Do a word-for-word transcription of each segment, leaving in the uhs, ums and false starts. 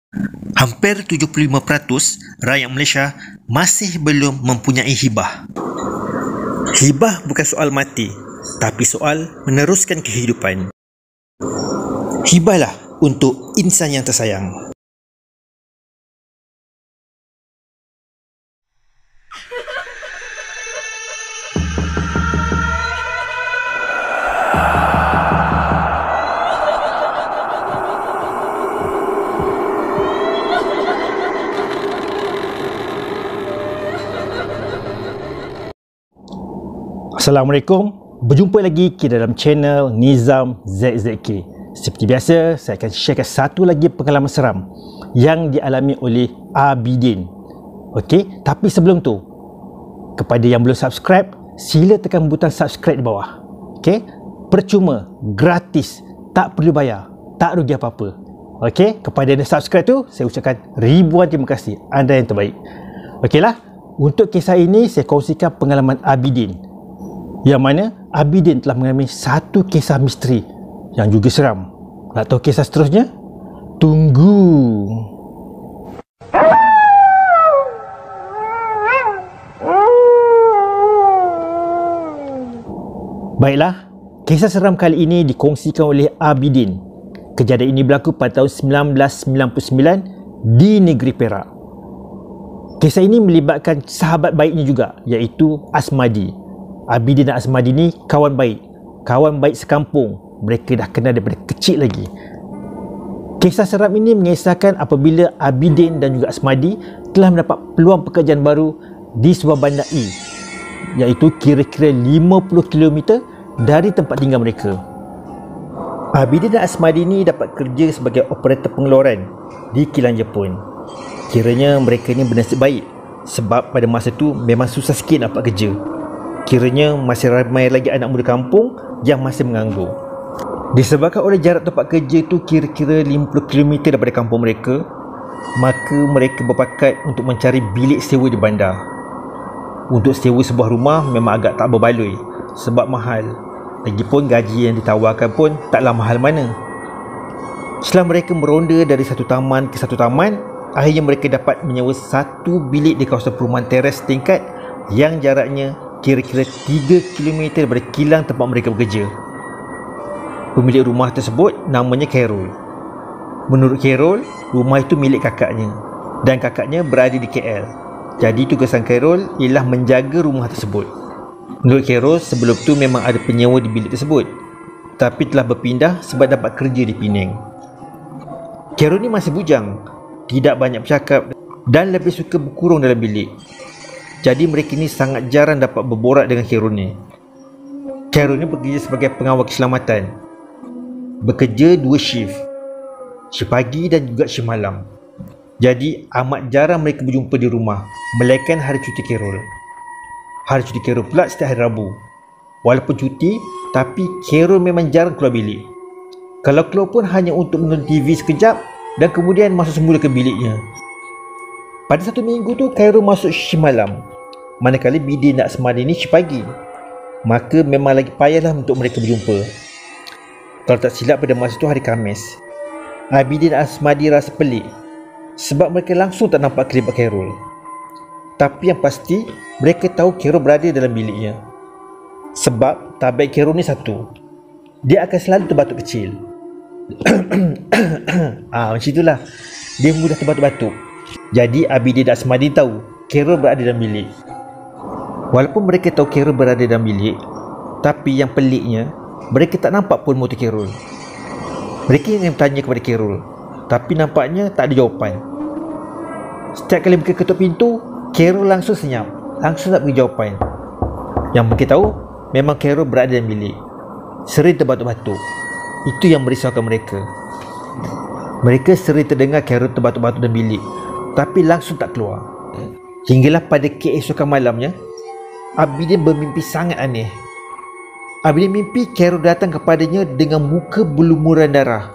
Hampir tujuh puluh lima peratus rakyat Malaysia masih belum mempunyai hibah. Hibah bukan soal mati, tapi soal meneruskan kehidupan. Hibahlah untuk insan yang tersayang. Assalamualaikum, berjumpa lagi kita dalam channel Nizam Z Z K. Seperti biasa, saya akan sharekan satu lagi pengalaman seram yang dialami oleh Abidin. Okey, tapi sebelum tu, kepada yang belum subscribe, sila tekan butang subscribe di bawah. Okey, percuma, gratis, tak perlu bayar, tak rugi apa-apa. Okey, kepada yang subscribe tu, saya ucapkan ribuan terima kasih, anda yang terbaik. Okeylah, untuk kisah ini saya kongsikan pengalaman Abidin, yang mana Abidin telah mengalami satu kisah misteri yang juga seram. Nak tahu kisah seterusnya? Tunggu. Baiklah, kisah seram kali ini dikongsikan oleh Abidin. Kejadian ini berlaku pada tahun sembilan belas sembilan puluh sembilan di negeri Perak. Kisah ini melibatkan sahabat baiknya juga, iaitu Asmadi. Abidin dan Asmadi ni kawan baik, kawan baik sekampung. Mereka dah kenal daripada kecil lagi. Kisah seram ini mengisahkan apabila Abidin dan juga Asmadi telah mendapat peluang pekerjaan baru di sebuah bandar E, iaitu kira-kira lima puluh kilometer dari tempat tinggal mereka. Abidin dan Asmadi ni dapat kerja sebagai operator pengeluaran di kilang Jepun. Kiranya mereka ni bernasib baik, sebab pada masa tu memang susah sikit nak dapat kerja. Kiranya masih ramai lagi anak muda kampung yang masih menganggur. Disebabkan oleh jarak tempat kerja itu kira-kira lima puluh kilometer daripada kampung mereka, maka mereka berpakat untuk mencari bilik sewa di bandar. Untuk sewa sebuah rumah memang agak tak berbaloi sebab mahal. Lagipun gaji yang ditawarkan pun taklah mahal mana. Setelah mereka meronda dari satu taman ke satu taman, akhirnya mereka dapat menyewa satu bilik di kawasan perumahan teres tingkat yang jaraknya kira-kira tiga kilometer daripada kilang tempat mereka bekerja. Pemilik rumah tersebut namanya Khairul. Menurut Khairul, rumah itu milik kakaknya dan kakaknya berada di K L. Jadi tugasan Khairul ialah menjaga rumah tersebut. Menurut Khairul, sebelum tu memang ada penyewa di bilik tersebut, tapi telah berpindah sebab dapat kerja di Penang. Khairul ni masih bujang, tidak banyak bercakap dan lebih suka berkurung dalam bilik. Jadi mereka ni sangat jarang dapat berborak dengan Khairul ni. Khairul ni bekerja sebagai pengawal keselamatan. Bekerja dua shift, shift pagi dan juga shift malam. Jadi amat jarang mereka berjumpa di rumah, melainkan hari cuti Khairul. Hari cuti Khairul pula setiap hari Rabu. Walaupun cuti, tapi Khairul memang jarang keluar bilik. Kalau keluar pun hanya untuk menonton T V sekejap dan kemudian masuk semula ke biliknya. Pada satu minggu tu Khairul masuk shift malam, manakala Bidin dan Asmadi ni shift pagi. Maka memang lagi payahlah untuk mereka berjumpa. Kalau tak silap pada masa tu hari Khamis, Abidin dan Asmadi rasa pelik sebab mereka langsung tak nampak kelibat Khairul. Tapi yang pasti mereka tahu Khairul berada dalam biliknya. Sebab tabiat Khairul ni satu, dia akan selalu terbatuk kecil. Ah, macam itulah, dia mudah terbatuk-batuk. Jadi Abidin dan Asmadi tahu Khairul berada dalam bilik. Walaupun mereka tahu Khairul berada dalam bilik, tapi yang peliknya, mereka tak nampak pun motor Khairul. Mereka ingin bertanya kepada Khairul, tapi nampaknya tak ada jawapan. Setiap kali mereka ketuk pintu, Khairul langsung senyap, langsung tak beri jawapan. Yang mereka tahu, memang Khairul berada dalam bilik, sering terbatuk-batuk. Itu yang merisaukan mereka. Mereka sering terdengar Khairul terbatuk-batuk dalam bilik, tapi langsung tak keluar. Hinggalah pada keesokan malamnya, Abidin bermimpi sangat aneh. Abidin mimpi Khairul datang kepadanya dengan muka berlumuran darah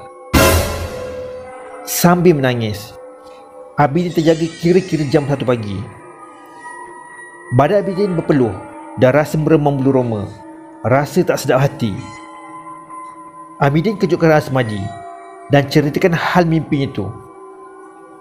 sambil menangis. Abidin terjaga kira-kira jam satu pagi. Badan Abidin berpeluh dan rasa meremang bulu roma, rasa tak sedap hati. Abidin kejutkan Asmadi dan ceritakan hal mimpinya itu.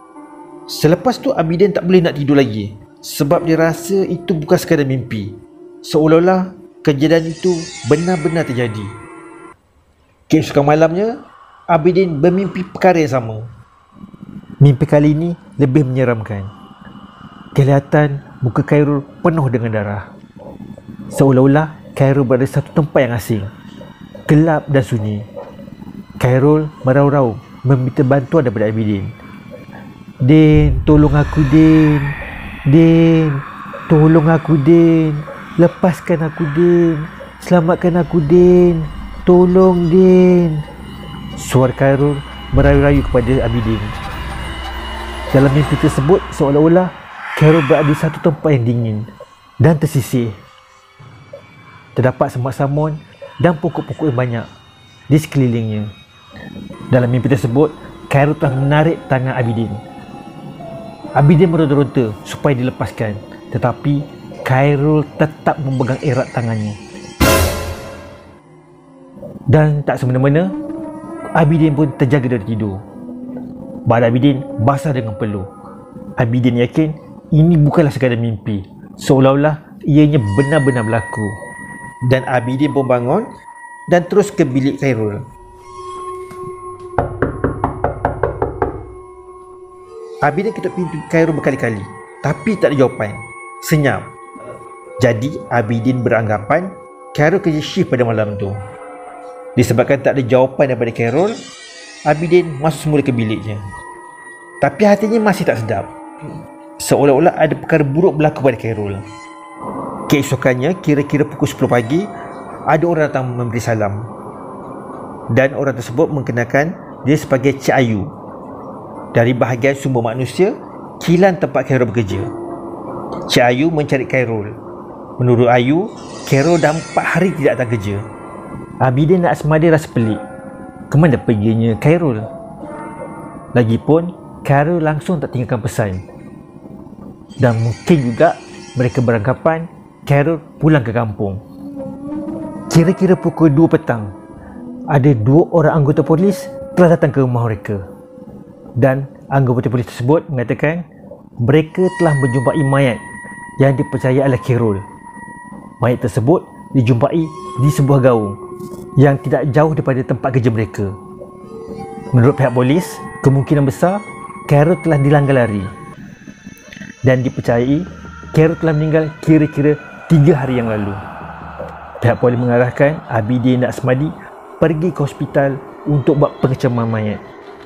Selepas tu Abidin tak boleh nak tidur lagi sebab dia rasa itu bukan sekadar mimpi. Seolah-olah kejadian itu benar-benar terjadi. Keesokan malamnya, Abidin bermimpi perkara yang sama. Mimpi kali ini lebih menyeramkan. Kelihatan muka Khairul penuh dengan darah. Seolah-olah Khairul berada di satu tempat yang asing, gelap dan sunyi. Khairul merau-rau meminta bantuan daripada Abidin. "Din, tolong aku Din. Din, tolong aku Din. Lepaskan aku Din. Selamatkan aku Din. Tolong Din." Suara Khairul merayu-rayu kepada Abidin. Dalam mimpi tersebut, seolah-olah Khairul berada di satu tempat yang dingin dan tersisih. Terdapat semak samun dan pokok-pokok yang banyak di sekelilingnya. Dalam mimpi tersebut, Khairul telah menarik tangan Abidin. Abidin meronta-ronta supaya dilepaskan, tetapi Khairul tetap memegang erat tangannya. Dan tak semena-mena, Abidin pun terjaga dari tidur. Badan Abidin basah dengan peluh. Abidin yakin ini bukanlah sekadar mimpi, seolah-olah ianya benar-benar berlaku. Dan Abidin pun bangun dan terus ke bilik Khairul. Abidin ketuk pintu Khairul berkali-kali, tapi tak ada jawapan. Senyap. Jadi Abidin beranggapan Khairul kerja shift pada malam tu. Disebabkan tak ada jawapan daripada Khairul, Abidin masuk semula ke biliknya. Tapi hatinya masih tak sedap. Seolah-olah ada perkara buruk berlaku pada Khairul. Keesokannya, kira-kira pukul sepuluh pagi, ada orang datang memberi salam. Dan orang tersebut mengenalkan dia sebagai Cik Ayu. Dari bahagian sumber manusia, kilang tempat Khairul bekerja. Cik Ayu mencari Khairul. Menurut Ayu, Khairul dah empat hari tidak datang kerja. Abidin dan Asmadi rasa pelik. Kemana perginya Khairul? Lagipun, Khairul langsung tak tinggalkan pesan. Dan mungkin juga mereka beranggapan Khairul pulang ke kampung. Kira-kira pukul dua petang, ada dua orang anggota polis telah datang ke rumah mereka. Dan anggota polis tersebut mengatakan mereka telah menjumpai mayat yang dipercaya adalah Khairul. Mayat tersebut dijumpai di sebuah gaung yang tidak jauh daripada tempat kerja mereka. Menurut pihak polis, kemungkinan besar Khairul telah dilanggar lari dan dipercayai Khairul telah meninggal kira-kira tiga hari yang lalu. Pihak polis mengarahkan Abidin dan Asmadi pergi ke hospital untuk buat pengecaman mayat.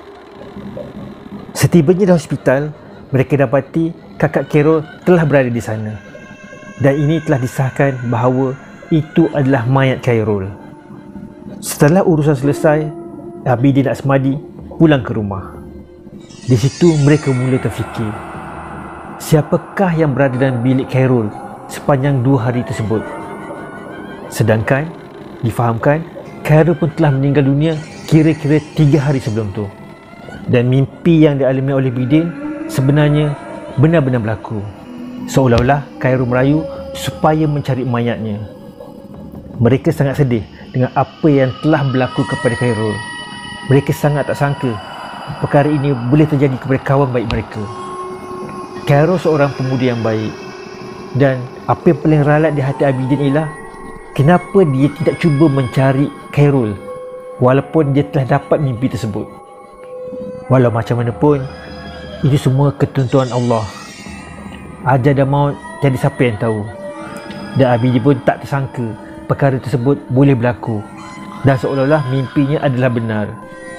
Setibanya di hospital, mereka dapati kakak Khairul telah berada di sana. Dan ini telah disahkan bahawa itu adalah mayat Khairul. Setelah urusan selesai, Abidin dan Asmadi pulang ke rumah. Di situ mereka mula terfikir, siapakah yang berada dalam bilik Khairul sepanjang dua hari tersebut? Sedangkan difahamkan Khairul pun telah meninggal dunia kira-kira tiga hari sebelum tu. Dan mimpi yang dialami oleh Abidin sebenarnya benar-benar berlaku. Seolah-olah Khairul merayu supaya mencari mayatnya. Mereka sangat sedih dengan apa yang telah berlaku kepada Khairul. Mereka sangat tak sangka perkara ini boleh terjadi kepada kawan baik mereka. Khairul seorang pemuda yang baik. Dan apa yang paling ralat di hati Abidin ialah kenapa dia tidak cuba mencari Khairul walaupun dia telah dapat mimpi tersebut. Walau macam mana pun, itu semua ketentuan Allah. Ajal dan maut jadi siapa yang tahu. Dan Abidin pun tak tersangka perkara tersebut boleh berlaku. Dan seolah-olah mimpinya adalah benar.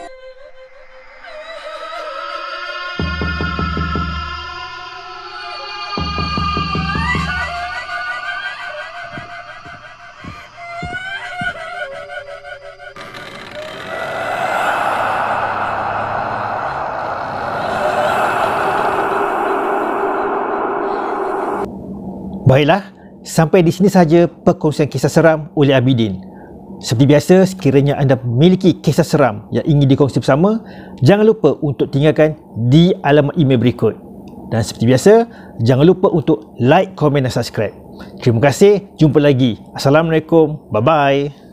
Baiklah, sampai di sini sahaja perkongsian kisah seram oleh Abidin. Seperti biasa, sekiranya anda memiliki kisah seram yang ingin dikongsi bersama, jangan lupa untuk tinggalkan di alamat email berikut. Dan seperti biasa, jangan lupa untuk like, komen dan subscribe. Terima kasih, jumpa lagi. Assalamualaikum, bye-bye.